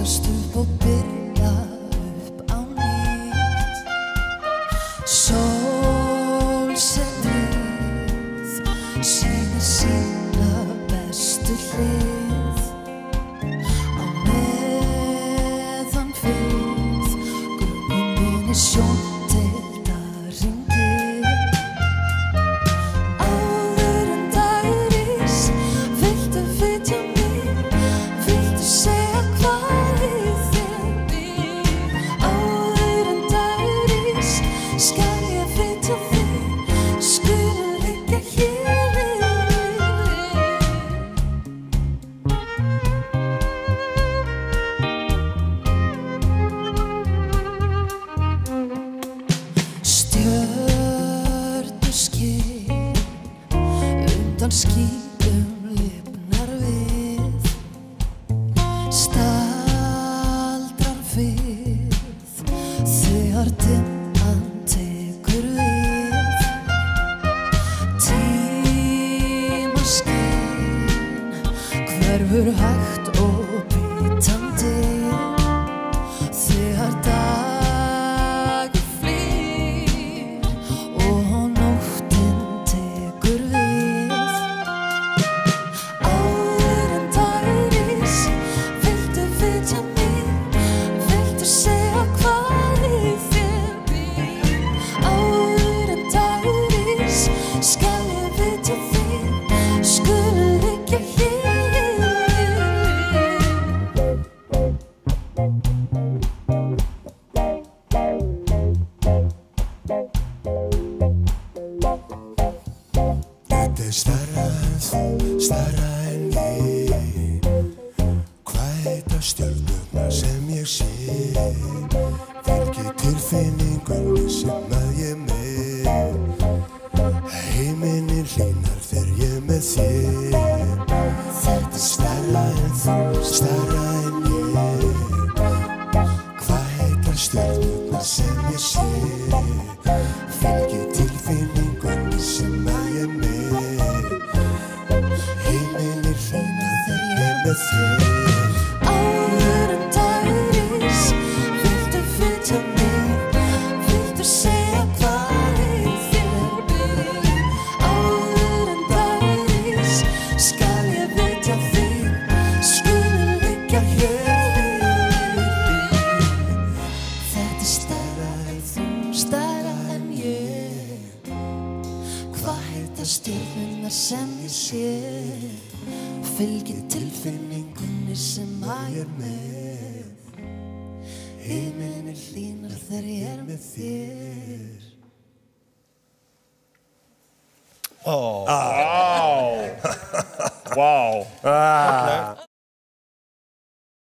Reisast upp og byrja upp á nýtt. Sólsetrið sýnir sína bestu hlið. Á meðan fyrð grunum minni sjóndeildar hringir. Áður en dagur rís viltu vitja mig, viltu segja hvar í þér býr. Áður en dagur rís skal ég vitja þig, skulum liggja hér við Stjörnuskinn undan skýjum lifnar við. Staldrar við þegar dimman tekur við. Tímaskinn hverfur hægt og bítandi þegar dagur flýr og nóttin tekur við. Áður en dagur rís viltu vitja mig, viltu segja hvar í þér býr. Áður en dagur rís skal ég vitja þig, skulum liggja hér Þetta stærra en ég. Hvað heita stjörnurnar sem ég sé? Fylgi tilfinningunni sem að ég með. Heiminin hlýnar þegar ég með þér. Þetta stærra en þú, stærra en ég. Hvað heita stjörnurnar sem ég sé? Fylgi tilfinningunni sem að ég með. Heiminin hlýnar þegar ég með þér. Áður en dagur rís viltu vitja mig, viltu segja hvar í þér býr. Áður en dagur rís skal ég vitja þig, skulum liggja hér við býr. Þetta stærra en þú, stærra en ég. Hvað heita stjörnurnar sem ég sé? Fylgir tilfinningunni sem að ég er með. Himinin hlýnar þegar ég er með þér. Wow. Wow.